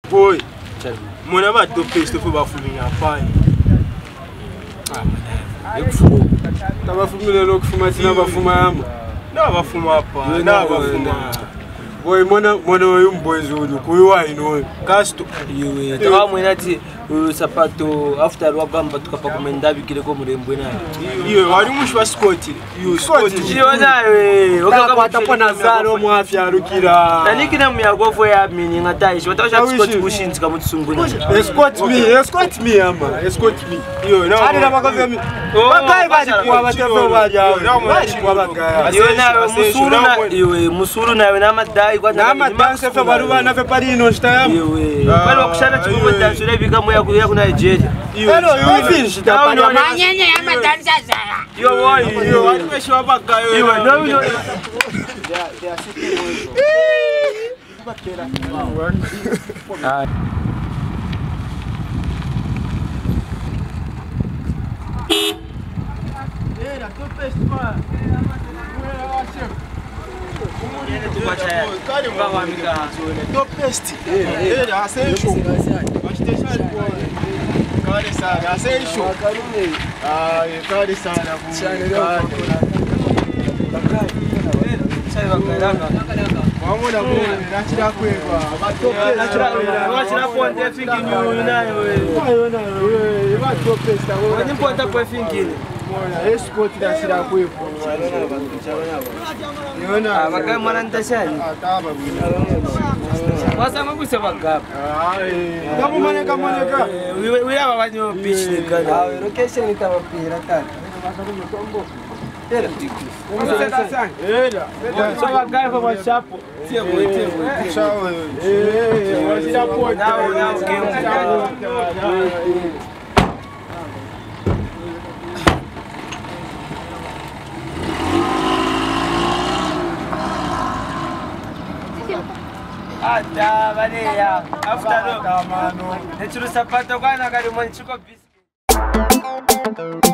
Boy, mwana ba Dopest Fi bafumina pai. Tabafumile lokufuma thina bafuma yama. Na bafuma pa, na bafuma. Boy mwana wayumboys uyu kuyiwa ino. Kasto. Yewe, tawa mwena ati sapato after wagamba tukapa kumenda bikire ko murembo na. Yewe, wari mushwa Scott. Yo Scott. Yewe nawe, okaka pona zalo mwafya rukira. Tanikina muyagovo ya mini ngatayishi. Watasha Scott bushinzika mutsunguna. Escort me ama. Escort me. Yo, na. Ari nabakaza mi. Bakai bali kwa batava bali awo. Bali kwa bagaya. Yewe nawe musuru na yewe musuru nawe na madai kwa na madanse fe baruba na fe pari no stam. Yewe. Bali wakushana chibumo danse lebiga moya kuya kuna Nigeria. Hello, you finish da pari. Manyenye ya madansa zara. Yo boy, yo wari meshwa bagayo. Yewe no no. They are sitting Dopest Fi. Dopest. Asensho. Kare sana, Asensho. Kare sana. Wamona bwana, nachira kweva. Nachira ponte fingi nyu nayo wewe. Ba Dopest aho. Wani ponta kwa fingi. Escort nachira kweva. Yona. Abaka mwana ntashani. Ataba. Wasa ngubuse bagaba. Kamumaneka. We aba banyo pitch ni kana. Location itabapira kana. Era. So bagaba kwa chapo. Tie. Chao. Wasira pota. Now game. Ada bane ya after no. Nechuru sapato kana kali mwanchiko biscuit.